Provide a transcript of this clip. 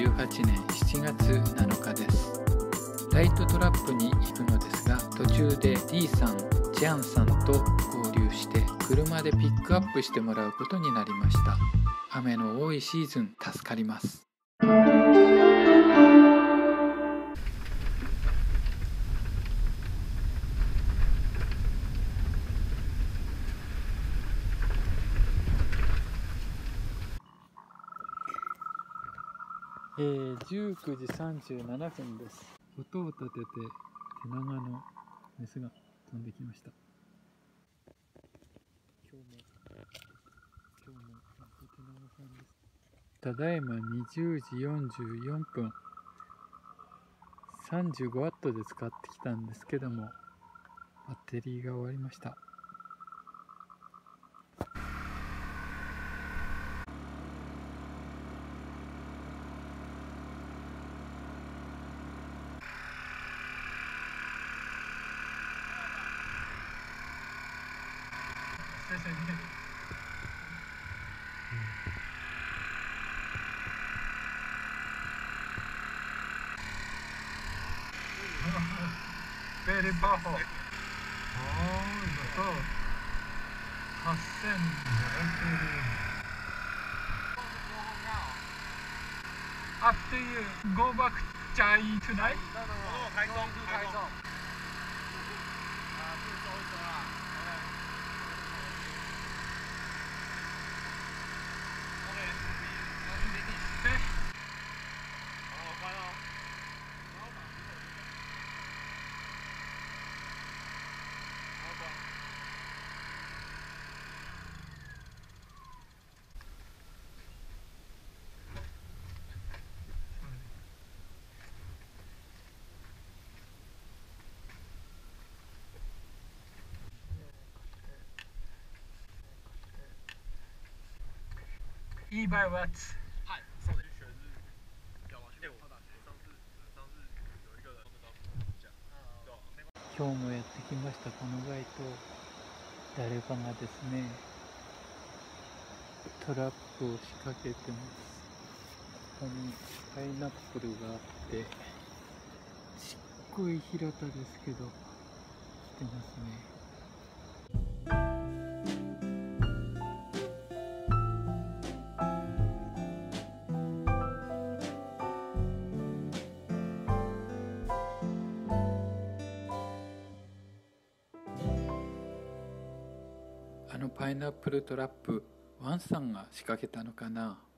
2018年7月7日です。ライトトラップに行くのですが、途中で D さん、ジャンさんと合流して車でピックアップしてもらうことになりました。雨の多いシーズン助かります。19時37分です。音を立てて手長のメスが飛んできました。今日も手長さんです。ただいま20時44分、35ワットで使ってきたんですけども、バッテリーが終わりました。 Very powerful. Oh, so 8,000 After you go back Chai tonight? No, 台中。 E-by watts. はい、そうです。 今日もやってきました。この街灯、誰かがですね、トラップを仕掛けてます。ここにパイナップルがあって、ちっこい平田ですけど、来てますね。パイナップルトラップ、ワンさんが仕掛けたのかな。